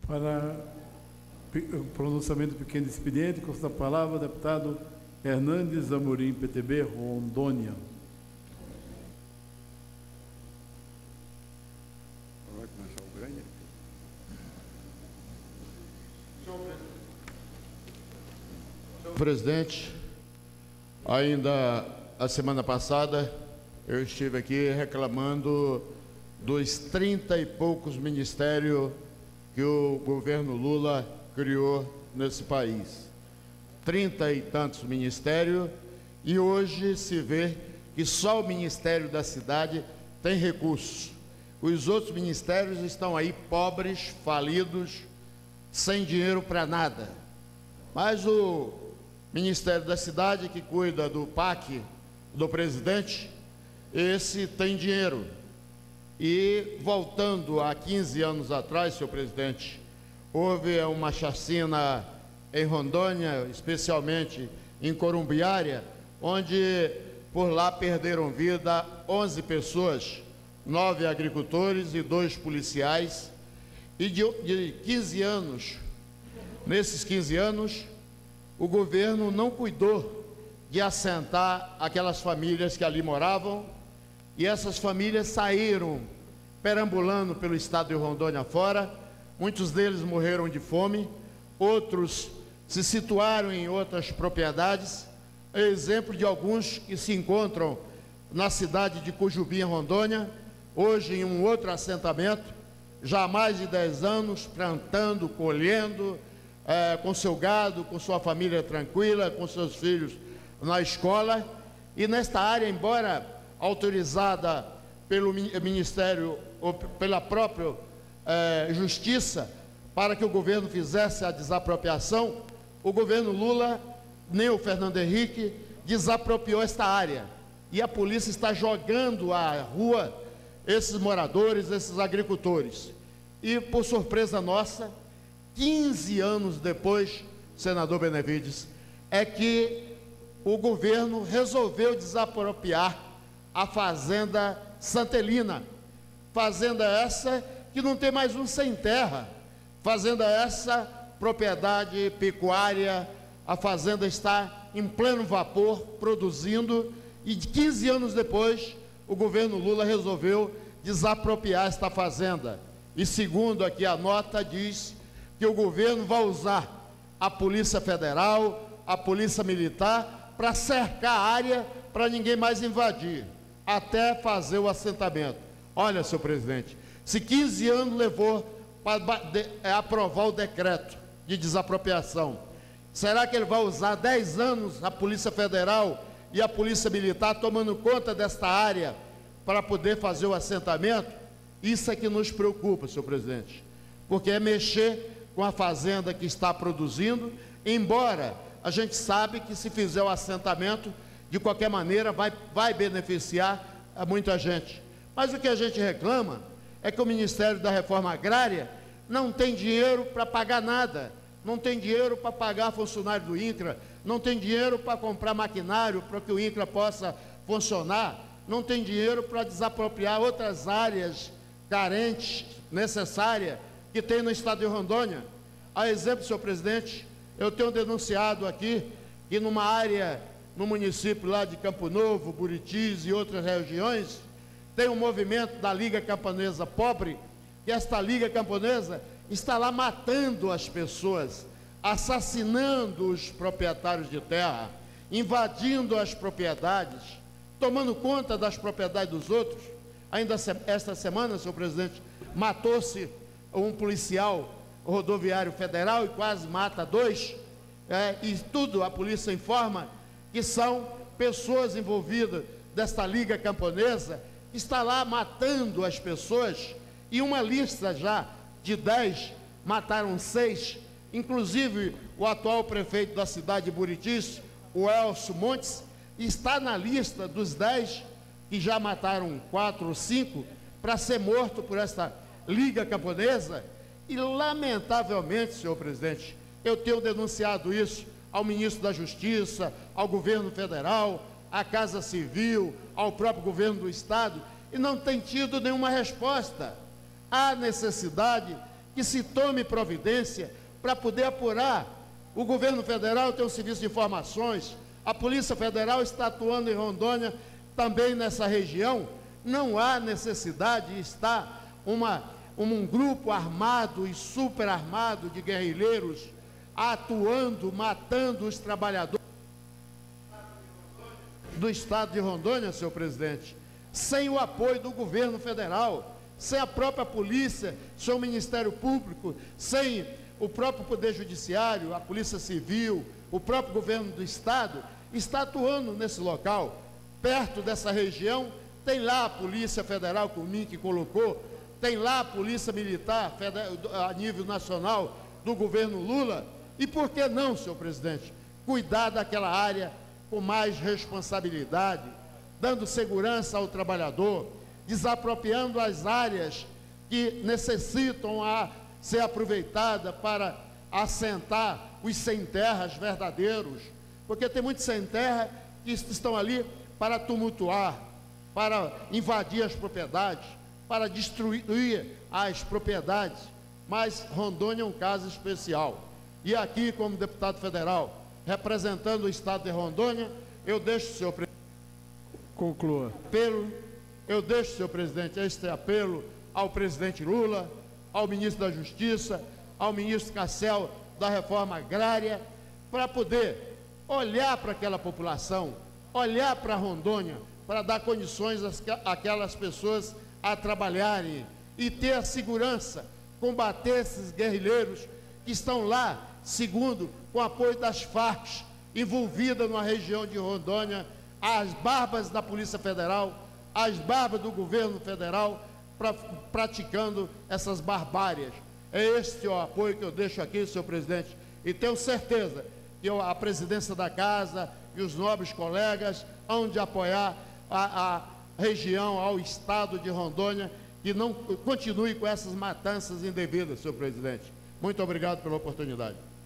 Para o pronunciamento do pequeno expediente, com esta palavra, o deputado Hernandes Amorim, PTB, Rondônia. Senhor presidente, ainda a semana passada eu estive aqui reclamando dos 30 e poucos ministérios que o governo Lula criou nesse país. 30 e tantos ministérios, e hoje se vê que só o Ministério da Cidade tem recursos. Os outros ministérios estão aí pobres, falidos, sem dinheiro para nada. Mas o Ministério da Cidade, que cuida do PAC do presidente, esse tem dinheiro. E voltando a 15 anos atrás, senhor presidente, houve uma chacina em Rondônia, especialmente em Corumbiária, onde por lá perderam vida 11 pessoas, 9 agricultores e 2 policiais. E de 15 anos, nesses 15 anos, o governo não cuidou de assentar aquelas famílias que ali moravam, e essas famílias saíram perambulando pelo estado de Rondônia fora. Muitos deles morreram de fome, outros se situaram em outras propriedades. É exemplo de alguns que se encontram na cidade de Cujubi, em Rondônia, hoje em um outro assentamento, já há mais de 10 anos, plantando, colhendo, com seu gado, com sua família tranquila, com seus filhos na escola. E nesta área, embora autorizada pelo Ministério ou pela própria Justiça para que o governo fizesse a desapropriação, o governo Lula, nem o Fernando Henrique, desapropriou esta área. E a polícia está jogando à rua esses moradores, esses agricultores. E, por surpresa nossa, 15 anos depois, senador Benevides, é que o governo resolveu desapropriar a fazenda Santelina, fazenda essa que não tem mais um sem terra, fazenda essa, propriedade pecuária, a fazenda está em pleno vapor, produzindo, e 15 anos depois, o governo Lula resolveu desapropriar esta fazenda. E segundo aqui a nota, diz que o governo vai usar a Polícia Federal, a Polícia Militar, para cercar a área, para ninguém mais invadir, até fazer o assentamento. Olha, senhor presidente, se 15 anos levou para aprovar o decreto de desapropriação, será que ele vai usar 10 anos a Polícia Federal e a Polícia Militar tomando conta desta área para poder fazer o assentamento? Isso é que nos preocupa, senhor presidente, porque é mexer com a fazenda que está produzindo, embora a gente sabe que se fizer o assentamento, de qualquer maneira vai beneficiar a muita gente. Mas o que a gente reclama é que o Ministério da Reforma Agrária não tem dinheiro para pagar nada, não tem dinheiro para pagar funcionário do INCRA, não tem dinheiro para comprar maquinário para que o INCRA possa funcionar, não tem dinheiro para desapropriar outras áreas carentes, necessárias, que tem no estado de Rondônia. A exemplo, senhor presidente, eu tenho denunciado aqui que numa área, no município lá de Campo Novo, Buritis e outras regiões, tem um movimento da Liga Camponesa Pobre, e esta Liga Camponesa está lá matando as pessoas, assassinando os proprietários de terra, invadindo as propriedades, tomando conta das propriedades dos outros. Ainda esta semana, senhor presidente, matou-se um policial rodoviário federal e quase mata 2, e tudo a polícia informa que são pessoas envolvidas desta Liga Camponesa, que está lá matando as pessoas, e uma lista já de 10, mataram 6, inclusive o atual prefeito da cidade de Buritis, o Elcio Montes, está na lista dos 10 que já mataram 4 ou 5 para ser morto por esta Liga Camponesa. E lamentavelmente, senhor presidente, eu tenho denunciado isso ao ministro da Justiça, ao governo federal, à Casa Civil, ao próprio governo do estado, e não tem tido nenhuma resposta. Há necessidade que se tome providência para poder apurar. O governo federal tem um serviço de informações, a Polícia Federal está atuando em Rondônia, também nessa região. Não há necessidade de estar um grupo armado e super armado de guerrilheiros atuando, matando os trabalhadores do estado de Rondônia, senhor presidente, sem o apoio do governo federal, sem a própria polícia, sem o Ministério Público, sem o próprio Poder Judiciário, a Polícia Civil, o próprio governo do estado, está atuando nesse local. Perto dessa região, tem lá a Polícia Federal, que o MINC colocou, tem lá a Polícia Militar a nível nacional do governo Lula. E por que não, senhor presidente, cuidar daquela área com mais responsabilidade, dando segurança ao trabalhador, desapropriando as áreas que necessitam ser aproveitadas para assentar os sem-terras verdadeiros, porque tem muitos sem-terra que estão ali para tumultuar, para invadir as propriedades, para destruir as propriedades, mas Rondônia é um caso especial. E aqui, como deputado federal, representando o estado de Rondônia, eu deixo, senhor presidente, conclua. Eu deixo, senhor presidente, este apelo ao presidente Lula, ao ministro da Justiça, ao ministro Cassel da Reforma Agrária, para poder olhar para aquela população, olhar para Rondônia, para dar condições àquelas pessoas a trabalharem e ter a segurança, combater esses guerrilheiros que estão lá, segundo, com apoio das Farc, envolvida na região de Rondônia, as barbas da Polícia Federal, as barbas do governo federal, praticando essas barbárias. É este o apoio que eu deixo aqui, senhor presidente, e tenho certeza que a presidência da casa e os nobres colegas hão de apoiar a região, ao estado de Rondônia, que não continue com essas matanças indevidas, senhor presidente. Muito obrigado pela oportunidade.